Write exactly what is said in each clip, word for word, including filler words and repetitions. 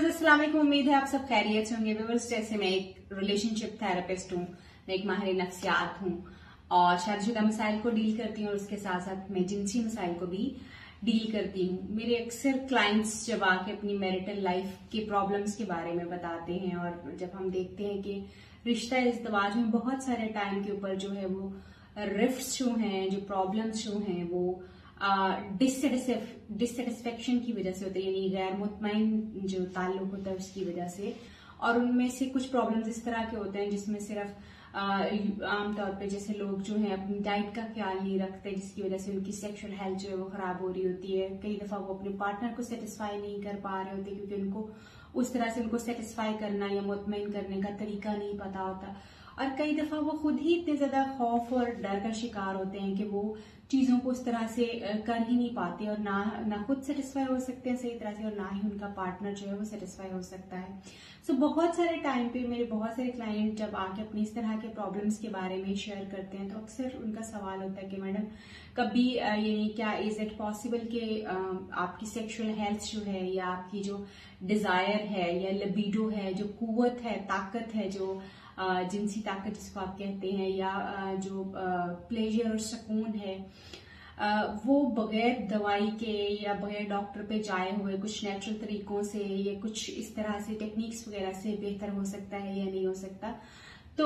अस्सलाम वालेकुम। उम्मीद है आप सब खैरियत से होंगे। व्यूअर्स, जैसे मैं एक रिलेशनशिप थेरेपिस्ट हूँ, मैं एक माहिर नफ्सियात हूँ और शादीशुदा मसाइल को डील करती हूँ और उसके साथ साथ मैं जिनसी मसाइल को भी डील करती हूँ। मेरे अक्सर क्लाइंट्स जब आके अपनी मैरिटल लाइफ के प्रॉब्लम्स के बारे में बताते हैं और जब हम देखते हैं कि रिश्ता इज़्दिवाज में बहुत सारे टाइम के ऊपर जो है वो रिफ्ट्स जो हैं, जो प्रॉब्लम्स जो हैं वो डिससेटिस्फेक्शन की वजह से होते हैं, यानी गैर मुतमईन जो ताल्लुक होता है उसकी वजह से। और उनमें से कुछ प्रॉब्लम्स इस तरह के होते हैं जिसमें सिर्फ आमतौर पे जैसे लोग जो है अपनी डाइट का ख्याल नहीं रखते, जिसकी वजह से उनकी सेक्सुअल हेल्थ जो है वो खराब हो रही होती है। कई दफा वो अपने पार्टनर को सेटिस्फाई नहीं कर पा रहे होते क्योंकि उनको उस तरह से उनको सेटिस्फाई करना या मुतमईन करने का तरीका नहीं पता होता। और कई दफा वो खुद ही इतने ज्यादा खौफ और डर का शिकार होते हैं कि वो चीजों को उस तरह से कर ही नहीं पाते और ना ना खुद सेटिस्फाई हो सकते हैं सही तरह से और ना ही उनका पार्टनर जो है वो सेटिस्फाई हो सकता है। सो so, बहुत सारे टाइम पे मेरे बहुत सारे क्लाइंट जब आके अपनी इस तरह के प्रॉब्लम्स के बारे में शेयर करते हैं तो अक्सर उनका सवाल होता है कि मैडम कभी यानी क्या इज इट पॉसिबल कि आपकी सेक्सुअल हेल्थ जो है या आपकी जो डिजायर है या लिबिडो है, जो कुव्वत है, ताकत है, जो जिनसी ताकत जिसको आप कहते हैं, या जो प्लेजर और सुकून है वो बगैर दवाई के या बगैर डॉक्टर पे जाए हुए कुछ नेचुरल तरीकों से या कुछ इस तरह से टेक्निक्स वगैरह से बेहतर हो सकता है या नहीं हो सकता। तो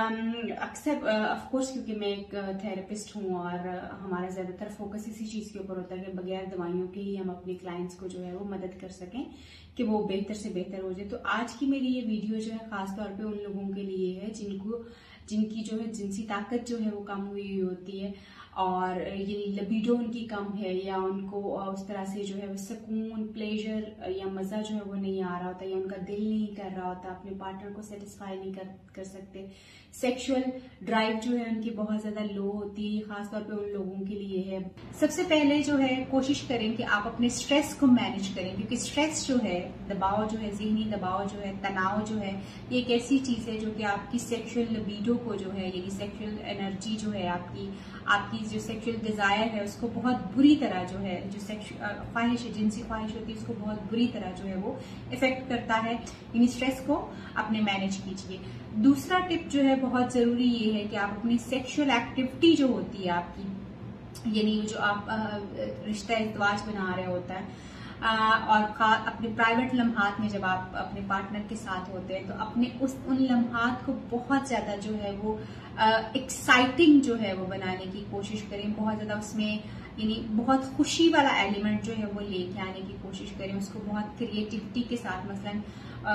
अक्सर ऑफ कोर्स क्योंकि मैं एक थेरेपिस्ट हूँ और हमारा ज्यादातर फोकस इसी चीज के ऊपर होता है कि बगैर दवाइयों के ही हम अपने क्लाइंट्स को जो है वो मदद कर सकें कि वो बेहतर से बेहतर हो जाए। तो आज की मेरी ये वीडियो जो है खास तौर पे उन लोगों के लिए है जिनको जिनकी जो है जिनसी ताकत जो है वो कम हुई होती है और ये लिबिडो उनकी कम है या उनको उस तरह से जो है सुकून, प्लेजर या मजा जो है वो नहीं आ रहा होता या उनका दिल नहीं कर रहा होता, अपने पार्टनर को सेटिस्फाई नहीं कर कर सकते, सेक्सुअल ड्राइव जो है उनकी बहुत ज्यादा लो होती है। खासतौर पे उन लोगों के लिए है। सबसे पहले जो है कोशिश करें कि आप अपने स्ट्रेस को मैनेज करें, क्योंकि स्ट्रेस जो है, दबाव जो है, ज़हनी दबाव जो है, तनाव जो है, ये एक ऐसी चीज है जो कि आपकी सेक्सुअल लिबिडो को जो है यानी सेक्सुअल एनर्जी जो है आपकी आपकी जो सेक्सुअल डिजायर है उसको बहुत बुरी तरह जो है जो सेक्सुअल ख्वाहिश है, जिनसी ख्वाहिश होती है उसको बहुत बुरी तरह जो है वो इफेक्ट करता है। यानी स्ट्रेस को अपने मैनेज कीजिए। दूसरा टिप जो है बहुत जरूरी ये है कि आप अपनी सेक्सुअल एक्टिविटी जो होती है आपकी, यानी जो आप रिश्ता इज़्दिवाज बना रहे होता है आ, और अपने प्राइवेट लम्हात में जब आप अपने पार्टनर के साथ होते हैं तो अपने उस उन लम्हात को बहुत ज्यादा जो है वो एक्साइटिंग जो है वो बनाने की कोशिश करें। बहुत ज्यादा उसमें यानी बहुत खुशी वाला एलिमेंट जो है वो लेके आने की कोशिश करें, उसको बहुत क्रिएटिविटी के साथ। मसलन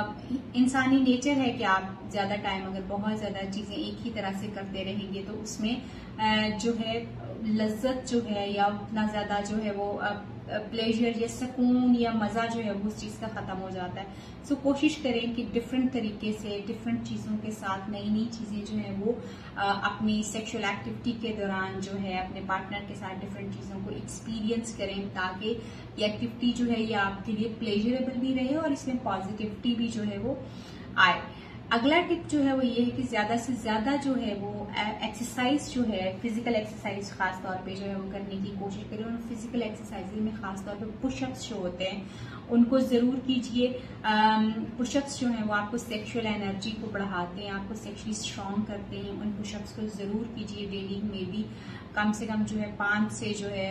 इंसानी नेचर है कि आप ज्यादा टाइम अगर बहुत ज्यादा चीजें एक ही तरह से करते रहेंगे तो उसमें जो है लज्जत जो है या उतना ज्यादा जो है वो प्लेजर या सुकून या मजा जो है वो उस चीज का खत्म हो जाता है। सो so, कोशिश करें कि डिफरेंट तरीके से डिफरेंट चीजों के साथ नई नई चीजें जो है वो आ, अपनी सेक्सुअल एक्टिविटी के दौरान जो है अपने पार्टनर के साथ डिफरेंट चीजों को एक्सपीरियंस करें ताकि ये एक्टिविटी जो है ये आपके लिए प्लेजरेबल भी रहे और इसमें पॉजिटिविटी भी जो है वो आए। अगला टिप जो है वो ये है कि ज्यादा से ज्यादा जो है वो एक्सरसाइज जो है, फिजिकल एक्सरसाइज खास तौर पे जो है वो करने की कोशिश करें। और फिजिकल एक्सरसाइज में खास तौर पे पुशअप्स जो होते हैं उनको जरूर कीजिए। पुशअप्स जो है वो आपको सेक्सुअल एनर्जी को बढ़ाते हैं, आपको सेक्सुअली स्ट्रांग करते हैं। उन पुशअप्स को जरूर कीजिए डेली में भी कम से कम जो है पांच से जो है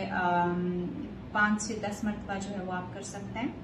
पांच से दस मरतबा जो है वो आप कर सकते हैं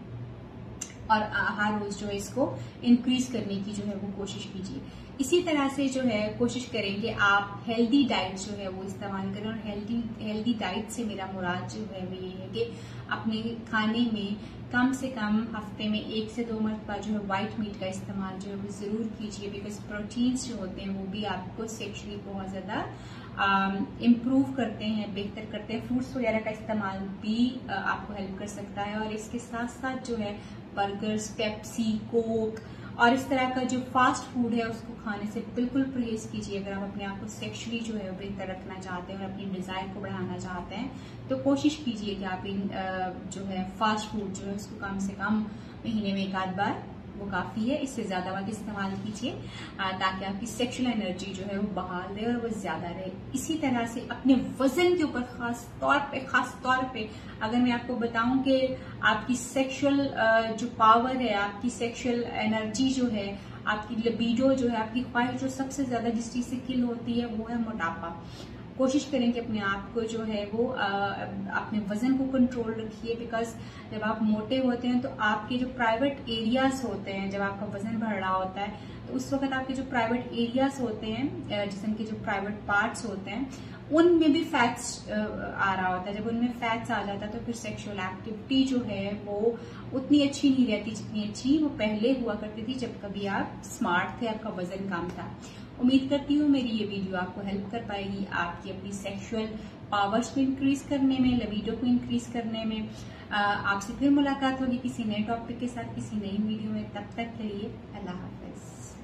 और हर रोज जो है इसको इंक्रीज करने की जो है वो कोशिश कीजिए। इसी तरह से जो है कोशिश करें कि आप हेल्दी डाइट जो है वो इस्तेमाल करें। और हेल्दी हेल्दी डाइट से मेरा मुराद जो है वो ये है कि अपने खाने में कम से कम हफ्ते में एक से दो मरतबा जो है व्हाइट मीट का इस्तेमाल जो है वो जरूर कीजिए, बिकॉज प्रोटीन्स जो होते हैं वो भी आपको सेक्सुअली बहुत ज्यादा इम्प्रूव करते हैं, बेहतर करते हैं। फ्रूट्स वगैरह का इस्तेमाल भी आ, आपको हेल्प कर सकता है। और इसके साथ साथ जो है बर्गर्स, पेप्सी, कोक और इस तरह का जो फास्ट फूड है उसको खाने से बिल्कुल परहेज कीजिए। अगर आप अपने आप को सेक्सुअली जो है बेहतर रखना चाहते हैं और अपनी डिजायर को बढ़ाना चाहते हैं तो कोशिश कीजिए कि आप इन जो है फास्ट फूड जो है उसको कम से कम महीने में एक आध बार वो काफी है। इससे ज्यादा मत इस्तेमाल कीजिए ताकि आपकी सेक्सुअल एनर्जी जो है वो बहाल रहे और वो ज्यादा रहे। इसी तरह से अपने वजन के ऊपर खास तौर पे खास तौर पे अगर मैं आपको बताऊं कि आपकी सेक्सुअल जो पावर है, आपकी सेक्सुअल एनर्जी जो है, आपकी लिबिडो जो है, आपकी ख्वाहिश जो सबसे ज्यादा जिस चीज से किल होती है वो है मोटापा। कोशिश करें कि अपने आप को जो है वो आ, अपने वजन को कंट्रोल रखिए, बिकॉज जब आप मोटे होते हैं तो आपके जो प्राइवेट एरियाज होते हैं, जब आपका वजन बढ़ रहा होता है तो उस वक्त आपके जो प्राइवेट एरियाज होते हैं, जिसम के जो प्राइवेट पार्ट्स होते हैं, उनमें भी फैट्स आ रहा होता है। जब उनमें फैट्स आ जाता है तो फिर सेक्सुअल एक्टिविटी जो है वो उतनी अच्छी नहीं रहती जितनी अच्छी वो पहले हुआ करती थी जब कभी आप स्मार्ट थे, आपका वजन कम था। उम्मीद करती हूँ मेरी ये वीडियो आपको हेल्प कर पाएगी आपकी अपनी सेक्सुअल पावर्स को इंक्रीज करने में, लिबिडो को इंक्रीज करने में। आपसे फिर मुलाकात होगी किसी नए टॉपिक के साथ, किसी नई वीडियो में। तब तक के लिए अल्लाह हाफिज।